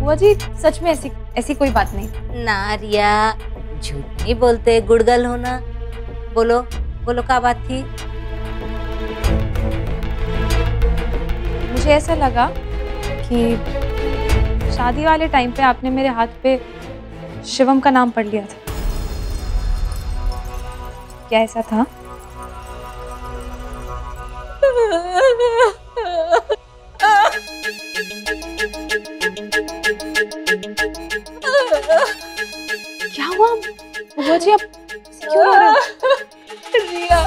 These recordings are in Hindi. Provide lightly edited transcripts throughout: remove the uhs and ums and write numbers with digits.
बुआ जी सच में ऐसी ऐसी कोई बात नहीं। ना रिया, झूठ नहीं बोलते, गुड़गल होना। बोलो बोलो, क्या बात थी? मुझे ऐसा लगा कि शादी वाले टाइम पे आपने मेरे हाथ पे शिवम का नाम पढ़ लिया था। क्या ऐसा था? क्या हुआ बुआ जी, आप क्यों रो रहे हैं? रिया,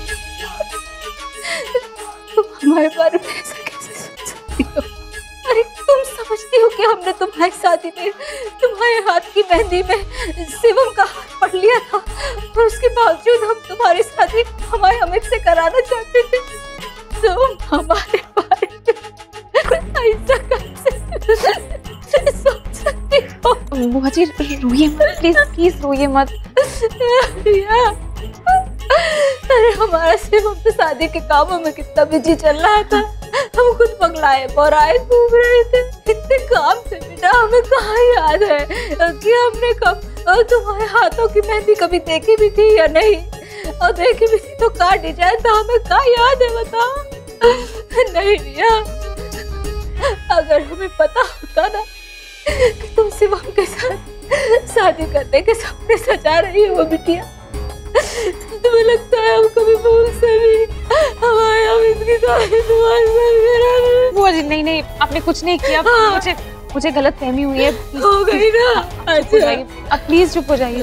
तुम हमारे बारे में ऐसा कैसे सोच सकती हो? अरे तुम समझती हो कि हमने तुम्हारी शादी में तुम्हारे हाथ की मेहंदी में शिवम का हाथ पढ़ लिया था और उसके बावजूद हम तुम्हारी शादी हमारे अमित से कराना चाहते थे। तुम हमारे बारे में ऐसा कैसे सोच सकती हो? बुआ जी रोइए मत, प्लीज प्लीज रोइए मत। रिया, अरे हमारा शिवम तो शादी के कामों में कितना बिजी चल रहा था। हम खुद पगलाए बोराए घूम रहे थे, इतने काम थे बेटा, हमें कहाँ याद है कि हमने कब तुम्हारे हाथों की मेहंदी कभी देखी भी थी या नहीं, और देखी भी थी तो क्या डिजाइन था, हमें क्या याद है बताओ? नहीं रिया, अगर हमें पता होता ना कि तुम शिवम के साथ शादी करने के सपने सजा रही हो बिटिया, तुम्हें लगता है हम कभी भूल से भी हमारे अमित की शादी तुम्हारे साथ करा? बुआ जी नहीं नहीं, आपने कुछ नहीं किया। मुझे गलत फहमी हुई है। हो गई ना? अच्छा आप प्लीज चुप हो जाइए।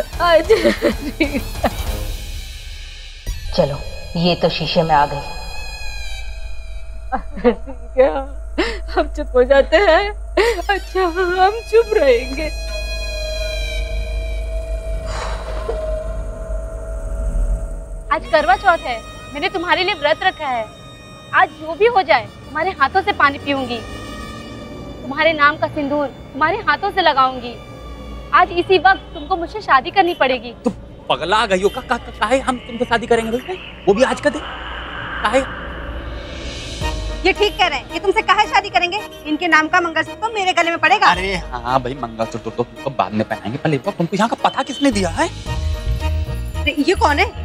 चलो ये तो शीशे में आ गई। क्या हम चुप हो जाते हैं? अच्छा हम चुप रहेंगे। आज करवा चौथ है, मैंने तुम्हारे लिए व्रत रखा है। आज जो भी हो जाए तुम्हारे हाथों से पानी पीऊंगी, तुम्हारे नाम का सिंदूर तुम्हारे हाथों से लगाऊंगी। आज इसी वक्त तुमको मुझसे शादी करनी पड़ेगी। तुम पगला गई हो? काहे हम तुमसे शादी करेंगे भाई? वो भी आज का दिन? काहे? ये ठीक कह रहे हैं, ये तुमसे काहे शादी करेंगे? इनके नाम का मंगलसूत्र तो मेरे गले में पड़ेगा। अरे हाँ भाई, मंगलसूत्र तो तुमको बाद में पहनाएंगे, पहले तुमको यहाँ का पता किसने दिया है? ये कौन है?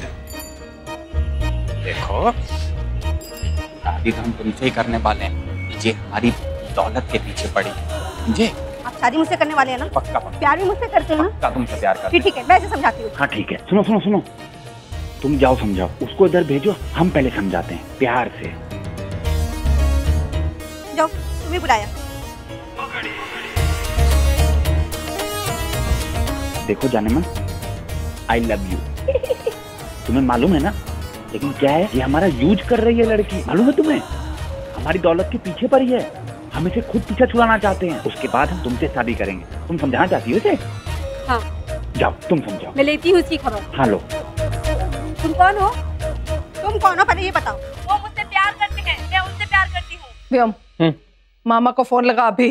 देखो, शादी तो हम तुमसे ही करने वाले हैं, ये हमारी दौलत के पीछे पड़ी है। आप शादी मुझसे करने वाले हैं ना? पक्का प्यार भी मुझसे करते हैं ना? पक्का तुमसे प्यार करते हैं। ठीक है, मैं ऐसे समझाती हूँ। हाँ ठीक है, सुनो सुनो सुनो, तुम जाओ समझाओ उसको, इधर भेजो, हम पहले समझाते हैं प्यार से। जाओ, तुम्हें बुलाया। देखो जाने मन, आई लव यू। तुम्हें मालूम है ना, लेकिन क्या है, ये हमारा यूज कर रही है लड़की, मालूम है तुम्हें? हमारी दौलत के पीछे पड़ी है, हम इसे खुद पीछे छुड़ाना चाहते हैं, उसके बाद हम तुमसे शादी करेंगे। तुम समझाना चाहती हो इसे? हाँ। जाओ तुम समझाओ। मैं लेती हूँ उसकी खबर। हाँ लो। तुम कौन हो? तुम कौन हो पहले ये बताओ। वो मुझसे प्यार करते हैं, मैं उनसे प्यार करती हूँ। व्योम, मामा को फोन लगा अभी।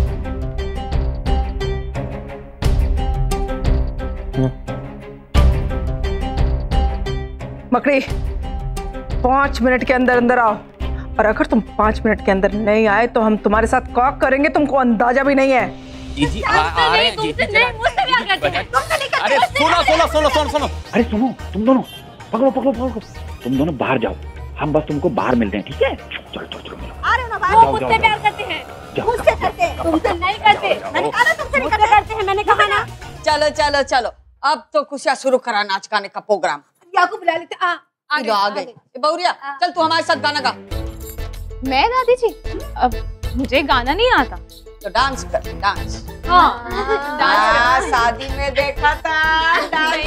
मकड़ी, 5 मिनट के अंदर अंदर आओ, और अगर तुम 5 मिनट के अंदर नहीं आए तो हम तुम्हारे साथ क्या करेंगे तुमको अंदाजा भी नहीं है। जी आ रहे हैं जी। अरे सुनो। अरे सुनो, तुम दोनों पकड़ो, तुम दोनों बाहर जाओ, हम बस तुमको बाहर मिलते हैं, ठीक है? चलो मिलो। आ रहे हो ना बाहर? वो मुझसे प्यार करते हैं, मुझसे करते हैं, तुमसे नहीं करते। मैंने कहा ना तुमसे नहीं करते हैं, मैंने कहा ना। चलो अब तो खुशियाँ शुरू करा नाच गाने का प्रोग्राम। याकू बुला लेते। आ गई बहुरिया, चल तू हमारे साथ गाना गा। मैं दादी जी? अब मुझे गाना नहीं आता। तो डांस कर, डांस। हाँ, शादी में देखा था डांस।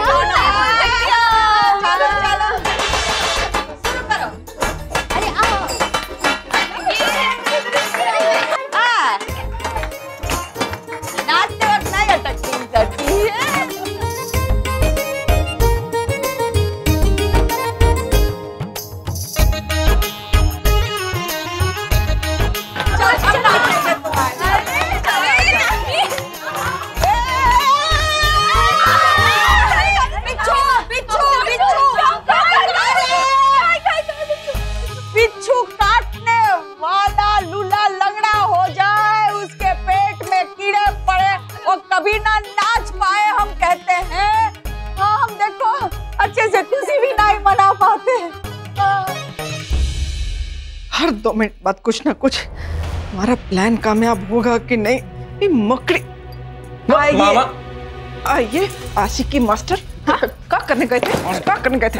चलो शुरू करो। अरे आओ। नाचते वक्त नहीं अटकती है। बिच्छू हर 2 मिनट बाद कुछ ना कुछ हमारा प्लान कामयाब होगा कि नहीं। ये मकड़ी मामा आइए आशिकी मास्टर। हाँ, क्या करने गए थे? क्या करने गए थे?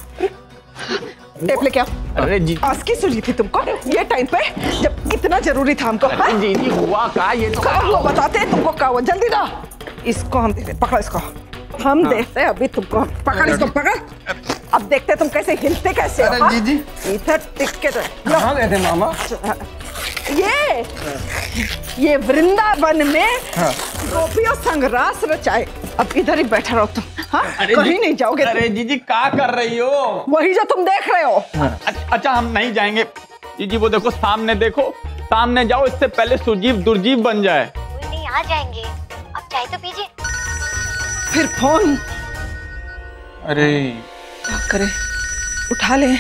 टेप लेके आओ। अरे जी आज की सूझी थी तुमको ये टाइम पे जब इतना जरूरी था हमको। जी जी हुआ का ये तो वो बताते हैं तुमको क्या हुआ। जल्दी ला, इसको हम देते, पकड़ो इसको। हम देखते हैं अभी तुमको। पकड़ इसको, पकड़। अब देखते हैं तुम कैसे हिलते कैसे हो। अरे जी इधर टिक के कहाँ गए थे मामा? ये वृंदावन में गोपियों संग रास रचाए। अब इधर ही बैठा रहो तुम। हाँ, कहीं नहीं जाओगे। अरे जी क्या कर रही हो? वही जो तुम देख रहे हो। अच्छा हम नहीं जाएंगे जी। वो देखो सामने, देखो सामने जाओ, इससे पहले सुजीव दुर्जीव बन जाए। कोई नहीं, आ जाएंगे। अब चाय तो पीजिए। फिर फोन। अरे क्या करे, उठा ले।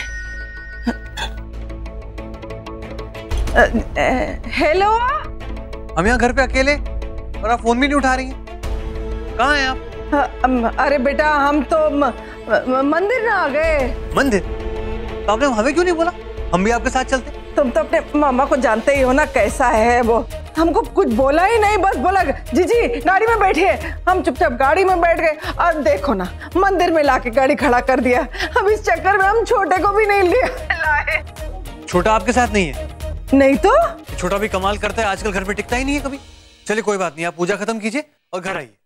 हेलो, हम यहाँ घर पे अकेले और आप फोन भी नहीं उठा रही हैं। कहाँ हैं आप? अरे बेटा हम तो मंदिर ना आ गए। मंदिर? तो आपने हमें क्यों नहीं बोला? हम भी आपके साथ चलते। तुम तो अपने मामा को जानते ही हो ना कैसा है वो। हमको कुछ बोला ही नहीं, बस बोला जी गाड़ी में बैठिए। हम चुपचाप गाड़ी में बैठ गए और देखो ना मंदिर में लाके गाड़ी खड़ा कर दिया। अब इस चक्कर में हम छोटे को भी नहीं लाए। छोटा आपके साथ नहीं है? नहीं तो छोटा भी कमाल करता है, आजकल घर पे टिकता ही नहीं है कभी। चलिए कोई बात नहीं, आप पूजा खत्म कीजिए और घर आइए।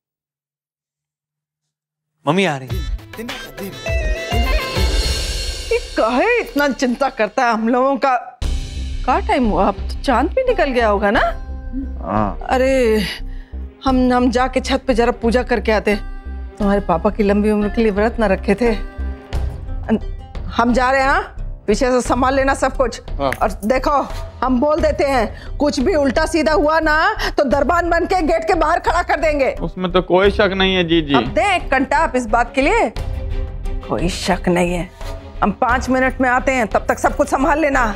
मम्मी आ रही है। काहे इतना चिंता करता है हम लोगों का? क्या टाइम हुआ? अब तो चांद भी निकल गया होगा ना। अरे हम जाके छत पे जरा पूजा करके आते। तुम्हारे पापा की लंबी उम्र के लिए व्रत ना रखे थे। हम जा रहे हैं। हाँ, पीछे से संभाल लेना सब कुछ। और देखो हम बोल देते हैं कुछ भी उल्टा सीधा हुआ ना तो दरबान बन के गेट के बाहर खड़ा कर देंगे। उसमें तो कोई शक नहीं है जी। अब दे 1 घंटा आप इस बात के लिए। कोई शक नहीं है। हम 5 मिनट में आते हैं, तब तक सब कुछ संभाल लेना।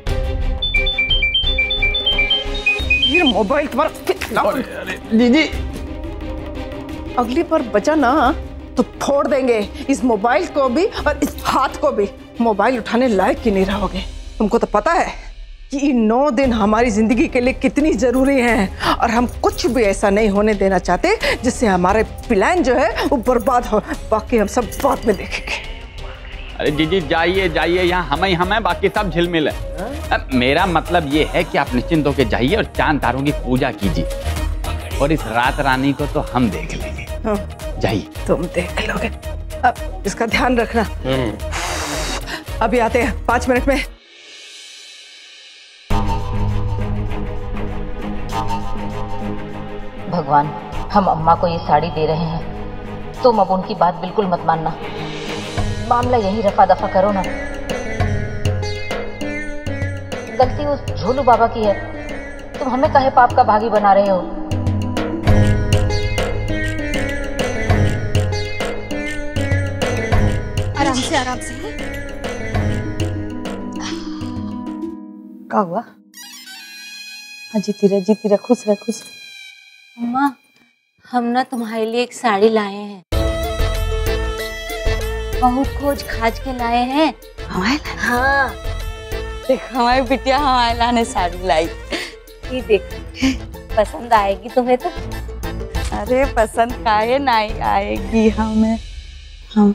फिर मोबाइल तुम्हारा जी अगली बार बचा ना तो फोड़ देंगे इस मोबाइल को भी और इस हाथ को भी। मोबाइल उठाने लायक ही नहीं रहोगे। तुमको तो पता है कि ये 9 दिन हमारी जिंदगी के लिए कितनी जरूरी हैं और हम कुछ भी ऐसा नहीं होने देना चाहते जिससे हमारे प्लान जो है वो बर्बाद हो। बाकी हम सब बाद में देखेंगे। अरे जी जाइए जाइए, यहाँ हमें बाकी सब झिलमिल है। अब मेरा मतलब ये है कि आप निश्चिंत होकर जाइए और चांद तारों की पूजा कीजिए और इस रात रानी को तो हम देख लेंगे। जाइए। तुम देख लोगे, अब इसका ध्यान रखना। अभी आते हैं 5 मिनट में। भगवान, हम अम्मा को ये साड़ी दे रहे हैं, तुम अब उनकी बात बिल्कुल मत मानना। मामला यही रफा दफा करो ना। गलती उस झोलू बाबा की है, तुम हमें काहे पाप का भागी बना रहे हो? आराम से आराम से। क्या हुआ? हाँ जीती रह, खुश रह। अम्मा, हम ना तुम्हारे लिए एक साड़ी लाए हैं। बहुत खोज खाज के लाए हैं। हाँ, देख हमारी बिटिया हमारे लाने साड़ी लाई। ये देख, पसंद आएगी तुम्हें तो? अरे पसंद काहे नहीं आएगी हमें। हम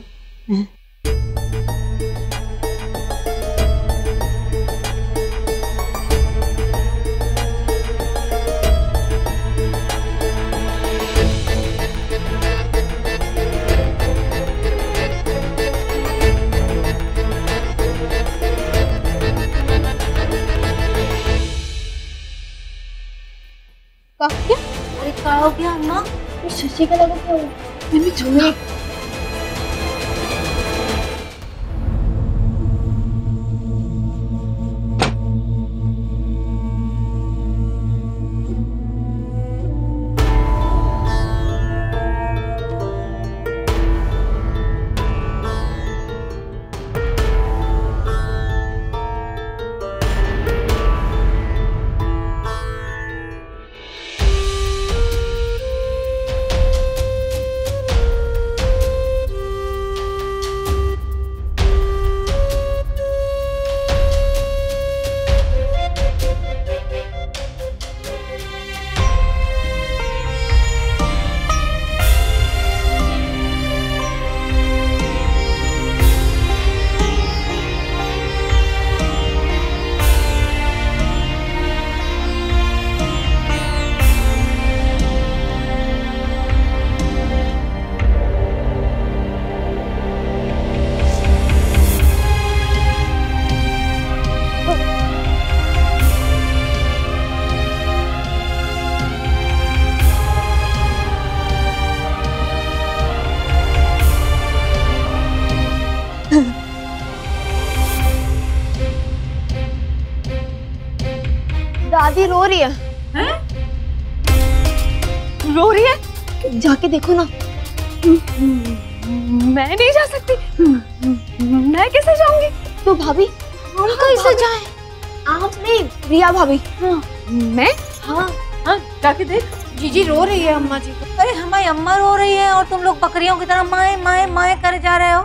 अरे क्या हो गया अम्मा? शशि का लगा क्या? मैंने छोड़ा। भाभी रो रही है। हैं? रो रही है? जाके देखो ना। मैं नहीं जा सकती। मैं कैसे जाऊंगी? तो भाभी हम कैसे जाएं? आप नहीं, रिया भाभी। हाँ। मैं? हाँ हाँ, जाके देख। जीजी रो रही है अम्मा जी को। अरे हमारी अम्मा रो रही है और तुम लोग बकरियों की तरह माए माए माए करे जा रहे हो।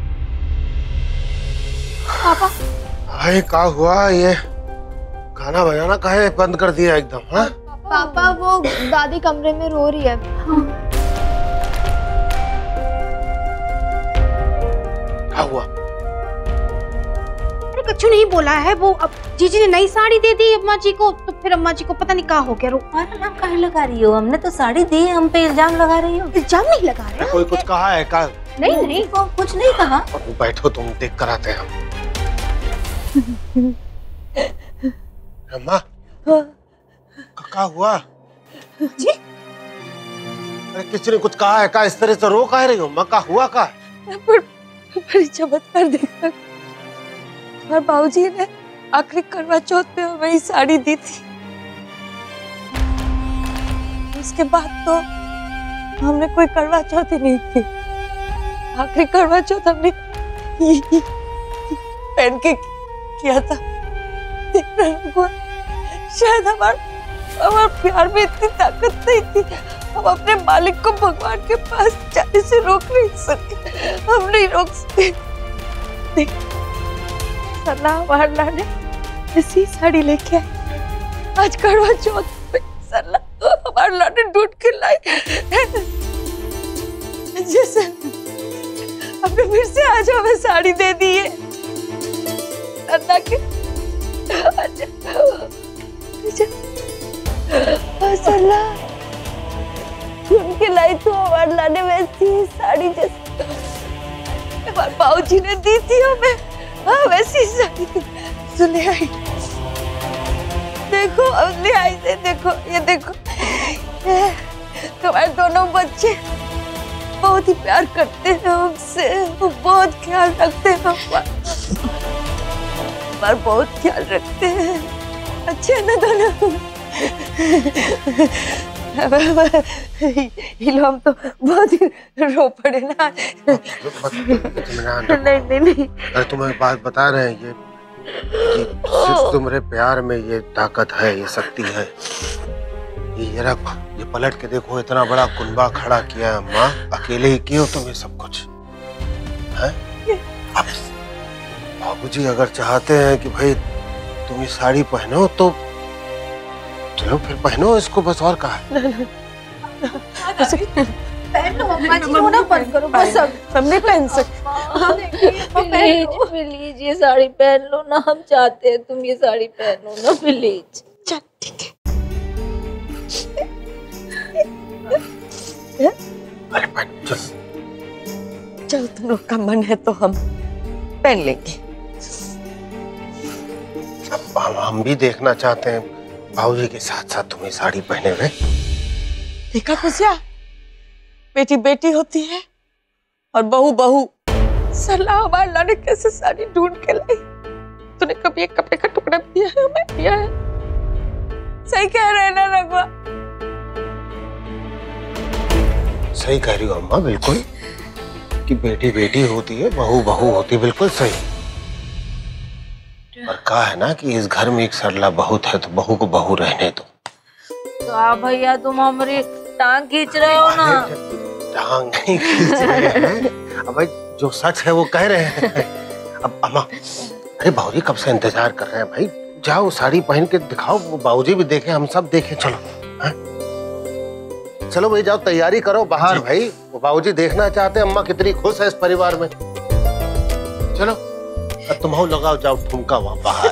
पापा भाई क्या हुआ? ये खाना बनाना काहे बंद कर दिया एकदम? हाँ पापा वो दादी कमरे में रो रही है। क्या हुआ? अरे कुछ नहीं बोला है वो। अब जीजी ने नई साड़ी दे दी अम्मा जी को, तो फिर अम्मा जी को पता नहीं क्या हो गया। हमारा नाम काहे लगा रही हो? हमने तो साड़ी दी है, हम पे इल्जाम लगा रही हो। इल्जाम नहीं लगा रहे। कोई कुछ कहा है क्या? नहीं नहीं कुछ नहीं कहा। बैठो, तुम देख कर आते हैं हम। अम्मा क्या हुआ जी? अरे किसी ने कुछ कहा है क्या? इस तरह से रो कह रही हो? अम्मा क्या हुआ? क्या बड़ी चमत्कार देखा। और बाबूजी ने आखिरी करवा चौथ पे हमें ये साड़ी दी थी। उसके बाद तो हमने कोई करवा चौथ ही नहीं की। आखिरी करवा चौथ हमने पहन के किया था। शायद हमारा प्यार में इतनी ताकत नहीं थी। हम अपने मालिक को भगवान के पास जाने से रोक नहीं सकते। हम नहीं रोक सकते। सलाह वाला ने ऐसी साड़ी लेके आई। आज करवा चौथ पे सलाह हमारे लाने ढूंढ के लाई। जैसे हमने फिर से आज हमें साड़ी दे दी है। सन्ना के सलाह ढूंढ के लाई तो हमारे लाने वैसी साड़ी जैसे हमारे बाबूजी ने दी थी हमें। हाँ वैसी साड़ी सुनिए। देखो अब लिहाई से देखो, ये देखो हमारे दोनों बच्चे बहुत ही प्यार करते हैं हमसे, बहुत ख्याल रखते हैं हमारा बहुत ख्याल रखते हैं। अच्छे है ना दोनों? हम तो बहुत ही रो पड़े ना। नहीं नहीं। अरे तुम्हें एक बात बता रहे हैं, ये कि सिर्फ तुम्हारे प्यार में ये ताकत है, ये शक्ति है। ये रख, ये पलट के देखो, इतना बड़ा कुनबा खड़ा किया है अम्मा। अकेले ही किए हो तुम ये सब कुछ? है बाबूजी अगर चाहते हैं कि भाई तुम ये साड़ी पहनो तो चलो फिर पहनो इसको, बस। और कहा पहन लो अम्मा जी, रोना बंद करो बस। हम नहीं पहन सकते। प्लीज ये साड़ी पहन लो ना, हम चाहते हैं तुम ये साड़ी पहनो ना प्लीज। चल ठीक है। अरे पहन, चलो तुम लोग का मन है तो हम पहन लेंगे। हम भी देखना चाहते हैं भाऊजी के साथ साथ तुम्हें साड़ी पहने हुए। देखा खुशिया, बेटी बेटी होती है और बहू बहू। सलाह हमारे लाने कैसे साड़ी ढूंढ के लाई। तूने कभी एक कपड़े का टुकड़ा दिया है हमें? दिया है। सही कह रहे ना रघुआ? सही कह रही हो अम्मा, बिल्कुल, कि बेटी बेटी होती है, बहू बहू होती है, बिल्कुल सही। पर कहा है ना कि इस घर में एक सरला बहुत है तो बहू को बहू रहने दो। तो आप भैया तुम हमारी टांग खींच रहे हो ना? टांग नहीं खींच रहे हैं, अब भाई जो सच है वो कह रहे हैं। अब अम्मा, अरे बाबूजी कब से इंतजार कर रहे हैं भाई, जाओ साड़ी पहन के दिखाओ, वो बाबूजी भी देखें, हम सब देखें। चलो है? चलो भाई जाओ तैयारी करो बाहर भाई, वो बाबूजी देखना चाहते हैं अम्मा कितनी खुश है इस परिवार में। चलो तुम हो लगाओ, जाओ ठुमका वहाँ बाहर।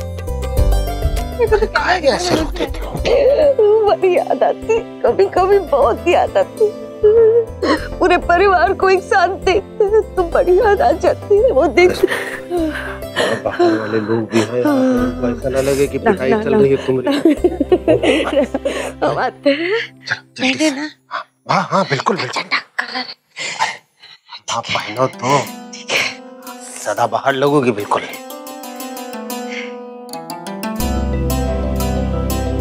ऐसे रोते थे? बड़ी याद आती, कभी कभी बहुत याद आती। पूरे परिवार को एक साथ देखते हैं तो बड़ी याद आ जाती है। वो देख बाहर वाले लोग भी हैं, ऐसा ना लगे कि पिटाई चल रही है तुम्हारी। हम आते हैं। जल्दी ना। हाँ हाँ बिल्कुल बिल्कुल। आप पहनो तो सदा बाहर लगोगी बिल्कुल।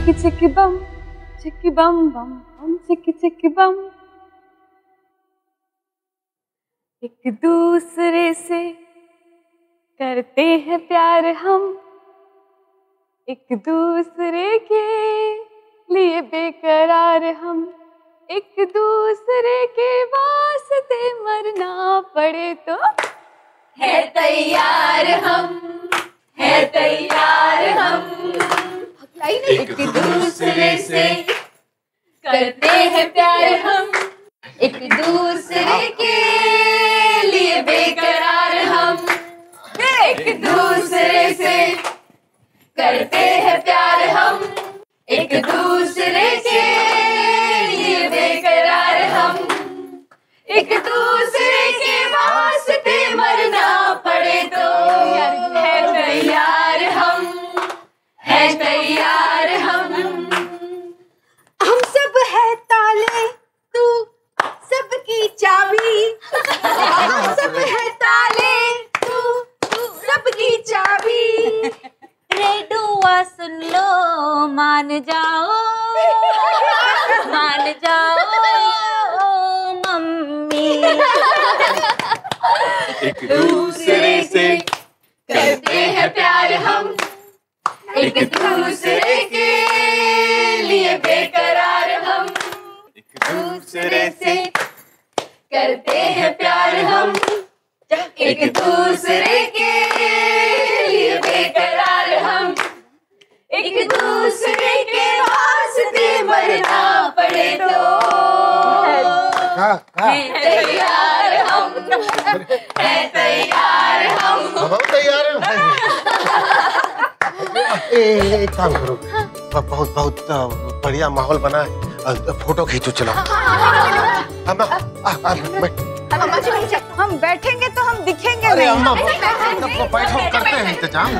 चिकी चिकी बम चिकी बम बम बम चिकी चिकी बम। एक दूसरे से करते हैं प्यार हम, एक दूसरे के लिए बेकरार हम, एक दूसरे के वास्ते मरना पड़े तो है तैयार हम, है तैयार हम। एक दूसरे से करते हैं प्यार हम, एक दूसरे के लिए बेकरार हम, एक दूसरे से करते हैं प्यार हम, एक दूसरे के लिए बेकरार हम, एक दूसरे के वास्ते मरना पड़े तो है तैयार हम, है तैयार हम। हम सब है ताले तू सबकी चाबी, हम सब है ताले तू सबकी चाबी। रेडुआ सुन लो मान जाओ मम्मी। एक दूसरे से करते हैं प्यार हम, एक दूसरे के लिए बेकरार हम, एक दूसरे से करते हैं प्यार हम, एक दूसरे के लिए बेकरार हम, एक दूसरे के वास्ते मरना पड़े तो है तैयार हम, है तैयार हम। हम तैयार हैं। एक काम करो, बहुत बहुत बढ़िया माहौल बना है, फोटो खींचो चलो। अम्मा जी हम बैठेंगे तो हम दिखेंगे अरे नहीं। अम्मा बैठो, करते हैं इंतजाम।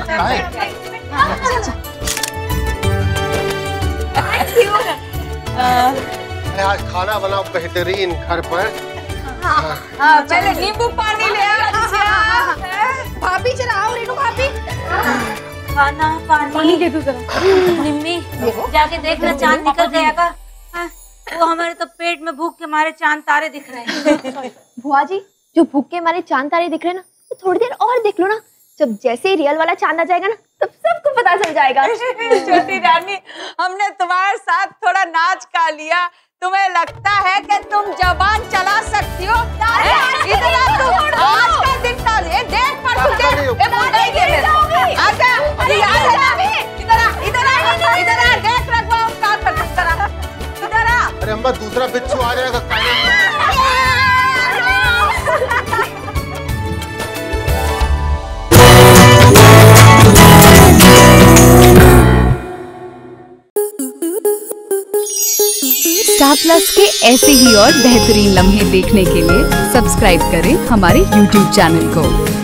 आज खाना बनाओ बेहतरीन घर पर। पहले नींबू पानी ले आओ। भाभी जरा आओ, रेनू भाभी। खाना पानी दे दो जरा। निम्मी जाके देखना चांद निकल गया का। वो हमारे तो पेट में भूख के मारे चांद तारे दिख रहे हैं। बुआ जी जो भूख के मारे चांद तारे दिख रहे हैं ना, तो थोड़ी देर और देख लो ना, जब जैसे ही रियल वाला चांद आ जाएगा ना तब सबको पता चल जाएगा। छोटी रानी, हमने तुम्हारे साथ थोड़ा नाच का लिया, तुम्हें लगता है कि तुम जबान चला सकती हो? इतना तुम आज का दिन डाल, ये देख पर तू देख, ये बोल नहीं के मेरे। आजा, इधर आ, देख रखवा हम क्या करते हैं, इधर आ। अरे अम्मा दूसरा बिच्छू आ जाएगा काले। स्टार प्लस के ऐसे ही और बेहतरीन लम्हे देखने के लिए सब्सक्राइब करें हमारे YouTube चैनल को।